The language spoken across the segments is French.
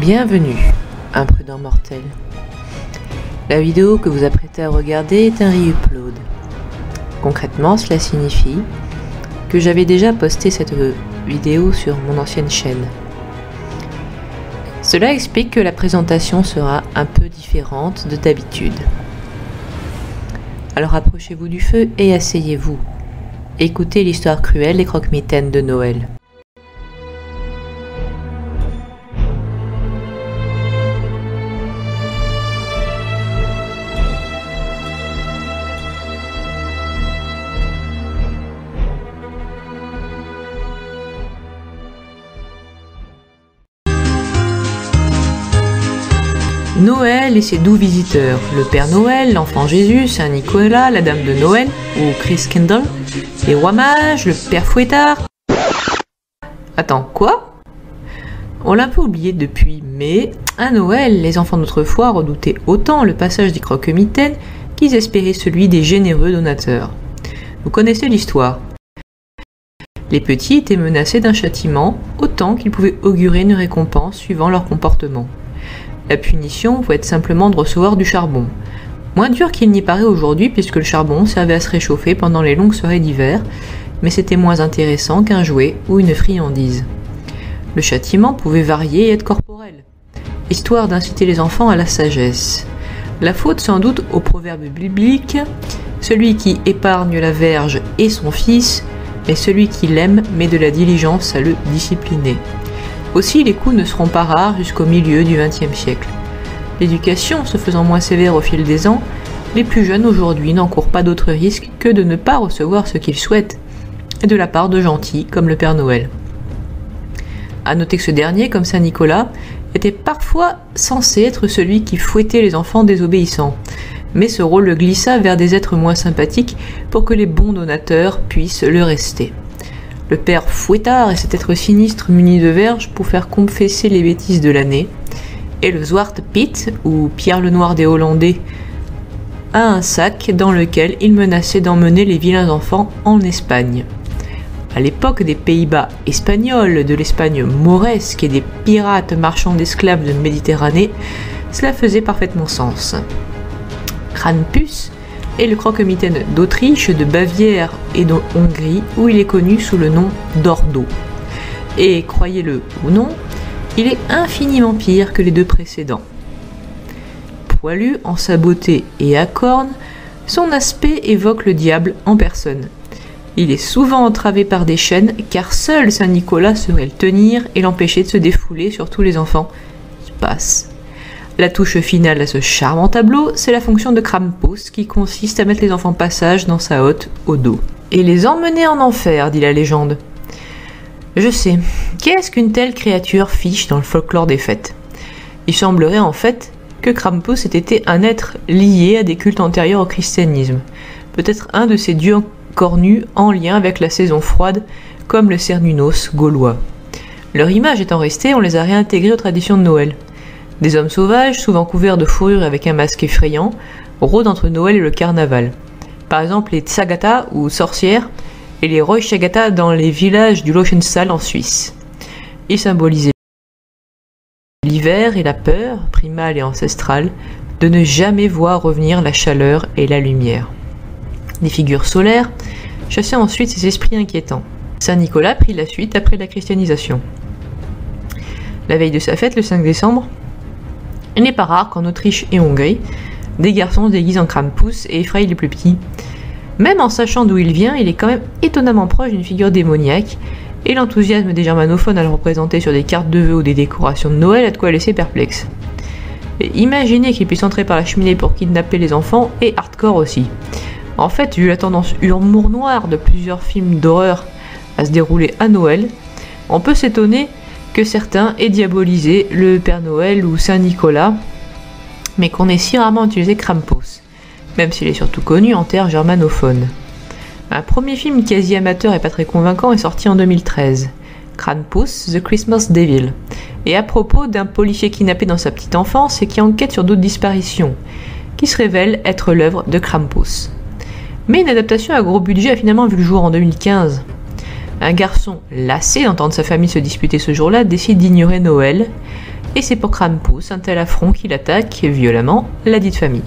Bienvenue, imprudent mortel. La vidéo que vous apprêtez à regarder est un re-upload. Concrètement, cela signifie que j'avais déjà posté cette vidéo sur mon ancienne chaîne. Cela explique que la présentation sera un peu différente de d'habitude. Alors approchez-vous du feu et asseyez-vous. Écoutez l'histoire cruelle des croque-mitaines de Noël. Noël et ses doux visiteurs, le Père Noël, l'Enfant Jésus, Saint Nicolas, la Dame de Noël, ou Christkindl, les Rois Mages, le Père Fouettard... Attends, quoi? On l'a un peu oublié depuis, mais à Noël, les enfants d'autrefois redoutaient autant le passage des croque-mitaines qu'ils espéraient celui des généreux donateurs. Vous connaissez l'histoire. Les petits étaient menacés d'un châtiment autant qu'ils pouvaient augurer une récompense suivant leur comportement. La punition pouvait être simplement de recevoir du charbon. Moins dur qu'il n'y paraît aujourd'hui puisque le charbon servait à se réchauffer pendant les longues soirées d'hiver, mais c'était moins intéressant qu'un jouet ou une friandise. Le châtiment pouvait varier et être corporel, histoire d'inciter les enfants à la sagesse. La faute sans doute au proverbe biblique « Celui qui épargne la verge est son fils, mais celui qui l'aime met de la diligence à le discipliner ». Aussi, les coups ne seront pas rares jusqu'au milieu du XXe siècle. L'éducation se faisant moins sévère au fil des ans, les plus jeunes aujourd'hui n'encourent pas d'autre risque que de ne pas recevoir ce qu'ils souhaitent, et de la part de gentils comme le Père Noël. À noter que ce dernier, comme Saint Nicolas, était parfois censé être celui qui fouettait les enfants désobéissants, mais ce rôle le glissa vers des êtres moins sympathiques pour que les bons donateurs puissent le rester. Le père Fouettard est cet être sinistre muni de verges pour faire confesser les bêtises de l'année, et le Zwarte Piet, ou Pierre le Noir des Hollandais, a un sac dans lequel il menaçait d'emmener les vilains enfants en Espagne. À l'époque des Pays-Bas espagnols, de l'Espagne mauresque et des pirates marchands d'esclaves de Méditerranée, cela faisait parfaitement sens. Krampus est le croque-mitaine d'Autriche, de Bavière et de Hongrie, où il est connu sous le nom d'Ordo. Et croyez-le ou non, il est infiniment pire que les deux précédents. Poilu, en sa beauté et à cornes, son aspect évoque le diable en personne. Il est souvent entravé par des chaînes, car seul Saint Nicolas saurait le tenir et l'empêcher de se défouler sur tous les enfants qui passent. La touche finale à ce charmant tableau, c'est la fonction de Krampus qui consiste à mettre les enfants passage dans sa hotte au dos. Et les emmener en enfer, dit la légende. Je sais, qu'est-ce qu'une telle créature fiche dans le folklore des fêtes? Il semblerait en fait que Krampus ait été un être lié à des cultes antérieurs au christianisme, peut-être un de ces dieux cornus en lien avec la saison froide, comme le Cernunnos gaulois. Leur image étant restée, on les a réintégrés aux traditions de Noël. Des hommes sauvages, souvent couverts de fourrure avec un masque effrayant, rôdent entre Noël et le carnaval. Par exemple les Tsagata ou sorcières et les Roychagata dans les villages du Lochensaal en Suisse. Ils symbolisaient l'hiver et la peur, primale et ancestrale, de ne jamais voir revenir la chaleur et la lumière. Des figures solaires chassaient ensuite ces esprits inquiétants. Saint Nicolas prit la suite après la christianisation. La veille de sa fête, le 5 décembre, il n'est pas rare qu'en Autriche et Hongrie, des garçons se déguisent en Krampus et effrayent les plus petits. Même en sachant d'où il vient, il est quand même étonnamment proche d'une figure démoniaque, et l'enthousiasme des germanophones à le représenter sur des cartes de vœux ou des décorations de Noël a de quoi laisser perplexe. Et imaginez qu'il puisse entrer par la cheminée pour kidnapper les enfants est hardcore aussi. En fait, vu la tendance humour noir de plusieurs films d'horreur à se dérouler à Noël, on peut s'étonner que certains aient diabolisé le Père Noël ou Saint Nicolas, mais qu'on ait si rarement utilisé Krampus, même s'il est surtout connu en terre germanophone. Un premier film quasi amateur et pas très convaincant est sorti en 2013, Krampus, The Christmas Devil, et à propos d'un policier kidnappé dans sa petite enfance et qui enquête sur d'autres disparitions, qui se révèle être l'œuvre de Krampus. Mais une adaptation à gros budget a finalement vu le jour en 2015. Un garçon, lassé d'entendre sa famille se disputer ce jour-là, décide d'ignorer Noël et c'est pour Krampus, un tel affront qu'il attaque violemment la dite famille.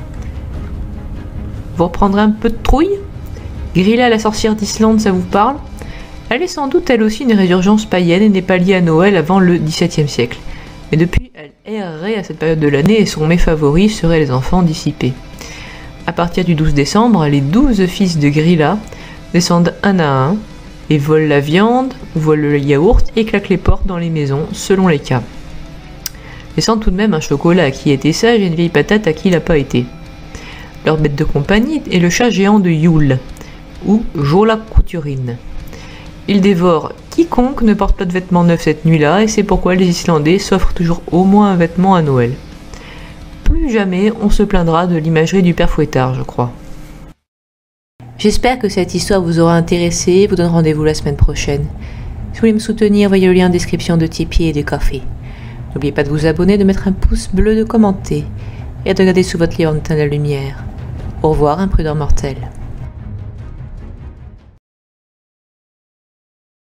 Vous reprendrez un peu de trouille? Grilla la sorcière d'Islande, ça vous parle? Elle est sans doute elle aussi une résurgence païenne et n'est pas liée à Noël avant le XVIIe siècle. Mais depuis, elle errerait à cette période de l'année et son mets favori serait les enfants dissipés. À partir du 12 décembre, les 12 fils de Grilla descendent un à un et volent la viande, volent le yaourt et claquent les portes dans les maisons, selon les cas. Laissant tout de même un chocolat à qui était sage et une vieille patate à qui l'a pas été. Leur bête de compagnie est le chat géant de Yule, ou Jola Couturine. Il dévore quiconque ne porte pas de vêtements neufs cette nuit-là, et c'est pourquoi les Islandais s'offrent toujours au moins un vêtement à Noël. Plus jamais on se plaindra de l'imagerie du père Fouettard, je crois. J'espère que cette histoire vous aura intéressé et vous donne rendez-vous la semaine prochaine. Si vous voulez me soutenir, voyez le lien en description de Tipeee et de Ko-fi. N'oubliez pas de vous abonner, de mettre un pouce bleu, de commenter et de regarder sous votre lit en éteindre la lumière. Au revoir, imprudent mortel.